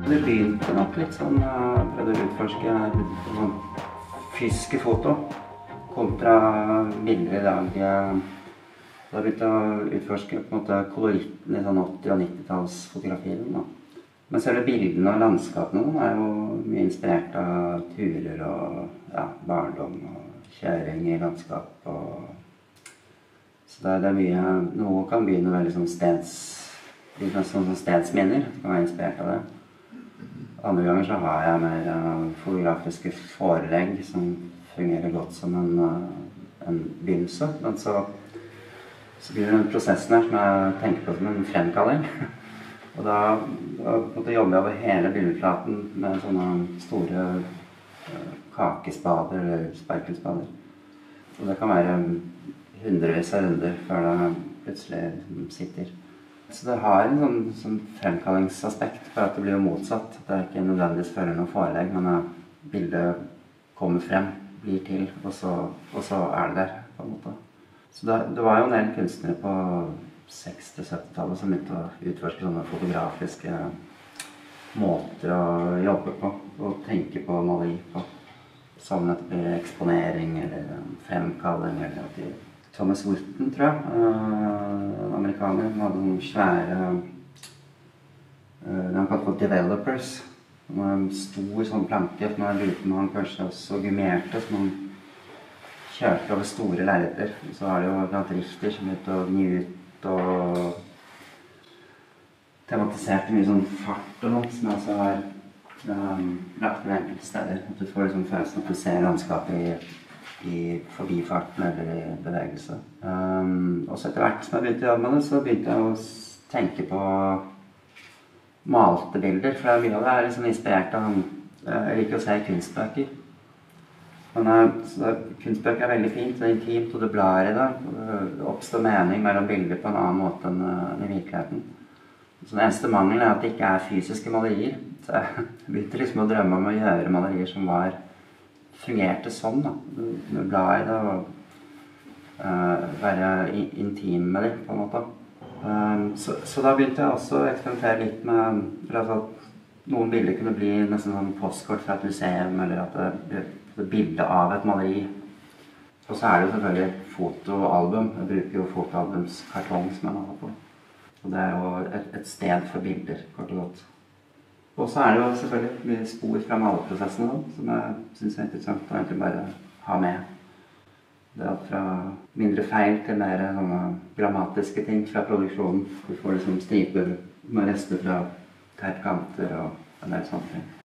Det begynte nok litt sånn, prøvde å utforske sånn fysiske foto kontra bilder I dag. Da begynte jeg å utforske på en måte koloritten I sånn 80- og 90-talls fotografier. Men selv bildene og landskapene jo mye inspirert av turer og barndom og kjøring I landskap. Så det mye, noe kan begynne veldig sånn stedsminner, det kan være inspirert av det. Andre ganger så har jeg mer fotografiske forelegg som fungerer godt som en begynnelse. Men så blir det den prosessen her som jeg tenker på som en fremkalling. Og da jobber jeg over hele bildeflaten med sånne store kakespader eller sparkelspader. Og det kan være hundrevis av runder før det plutselig sitter. Så det har en sånn fremkallingsaspekt for at det blir jo motsatt. Det ikke nødvendigvis følger noe forelegg, men bildet kommer frem, blir til, og så det der, på en måte. Så det var jo en del kunstnere på 60-70-tallet som begynte å utforske sånne fotografiske måter å jobbe på, og tenke på maleri på. Sånn at det blir eksponering, eller fremkalling, eller at de Thomas Wooten, tror jeg, en amerikaner, som hadde noen svære, de kalte for developers. En stor sånn planke, som var liten, og han kanskje også gummerte, som han kjørte over store lerreter. Så har det jo blant Richter som begynte å gni ut og tematiserte mye sånn fart og noe, som jeg også har lagt til enkelte steder. At du får liksom følelsen at du ser landskapet I forbifarten eller I bevegelse. Og så etter hvert som jeg begynte å jobbe med det, så begynte jeg å tenke på malte bilder, for mye av det liksom inspirert av jeg liker å se kunstbøker. Men kunstbøker veldig fint, det intimt, og det blar I det. Det oppstår mening mellom bilder på en annen måte enn I virkeligheten. Så den eneste mangelen at det ikke fysiske malerier. Så jeg begynte liksom å drømme om å gjøre malerier som fungerte sånn da, med blad I det og være intim med det på en måte. Så da begynte jeg også å eksperimentere litt med at noen bilder kunne bli nesten sånn postkort fra et museum, eller at det ble et bilde av et maleri. Og så det jo selvfølgelig fotoalbum. Jeg bruker jo fotoalbumskartong som jeg maler på. Og det jo et sted for bilder, kort og godt. Og så det jo selvfølgelig mye spor fra maleprosessene som jeg synes interessant å egentlig bare ha med. Det alt fra mindre feil til mer sånne grammatiske ting fra produksjonen. Du får liksom striper med rester fra teipkanter og en del sånne ting.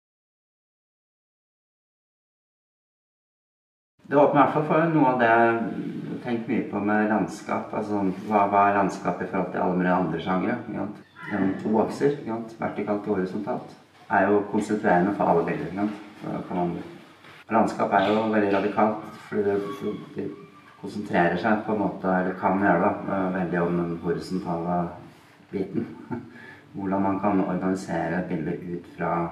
Det åpner I hvert fall for noe av det jeg tenker mye på med landskap. Altså hva landskap I forhold til alle mulige andre sjangere? Gjennom 2 akser, vertikalt og horisontalt, jo konstituerende for alle bilder. Landskap jo veldig radikalt, fordi det konsentrerer seg på en måte, eller kan gjøre det, veldig om den horisontale biten. Hvordan man kan organisere bilder ut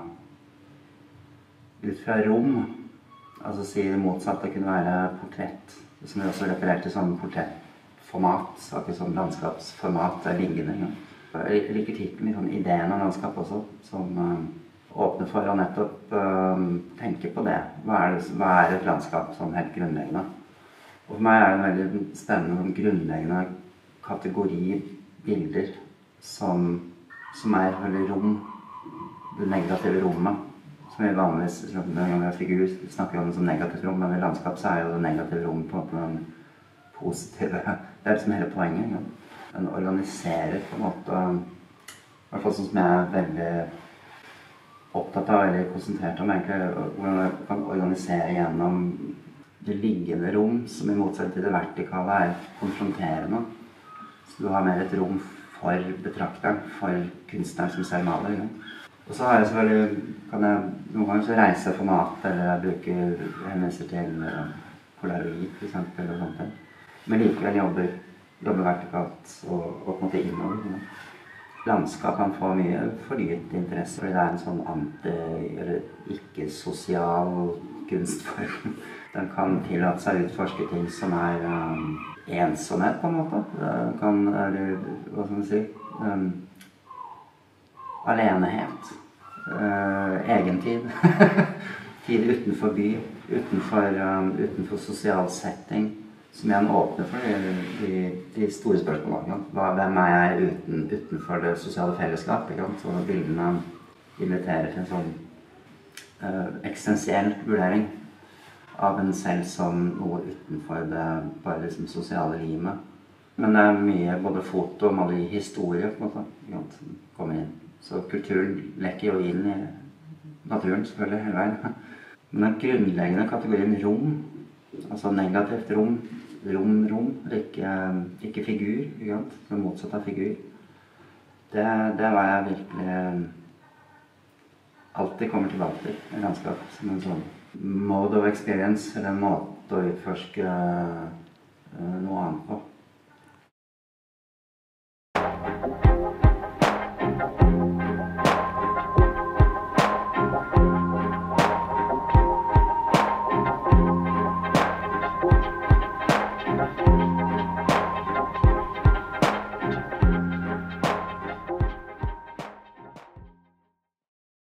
fra rom. Altså si det motsatte kunne være portrett, som vi også refererer til som portrettformat, ikke som landskapsformat liggende. Jeg liker titlen I sånn ideen av landskap også, som åpner for å nettopp tenke på det. Hva et landskap sånn helt grunnleggende? Og for meg det en veldig spennende grunnleggende kategori bilder som veldig rom, det negative rommet. Som vi vanligvis, når vi har figur, snakker om det som negativt rom, men I landskap så jo det negative rom på en måte den positive, det liksom hele poenget. Den organiserer på en måte, I hvert fall sånn som jeg veldig opptatt av, eller konsentrert om egentlig, hvordan jeg kan organisere gjennom det liggende rom, som I motsetning til det vertikale konfronterende. Så du har mer et rom for betrakteren, for kunstneren som selv maler. Og så har jeg selvfølgelig, noen ganger så reiser jeg format, eller jeg bruker hendelser til polaroid, for eksempel, og sånt. Men likevel jobber vertikalt og på en måte innover. Landskap kan få mye fornyet interesse, fordi det en sånn eller ikke-sosial kunstform. Den kan tillate seg å utforske ting som ensomhet på en måte. Den kan, eller hva skal man si, alenehet. egentid. Tid utenfor by, utenfor sosial setting, som igjen åpner for de store spørsmålene. Hvem er jeg utenfor det sosiale fellesskap? Så bildene inviterer til en sånn eksistensiell vurdering av en selv som noe utenfor det bare liksom sosiale livet. Men det er mye både foto og maleri historie på en måte, som kommer inn. Så kulturen lekker jo inn i naturen selvfølgelig hele veien. Men den grunnleggende kategorien rom, altså negativt rom, ikke figur, det motsatte av figur, det var jeg virkelig alltid kommer tilbake til i landskap, som en sånn mode of experience, eller en måte å utforske noe annet på.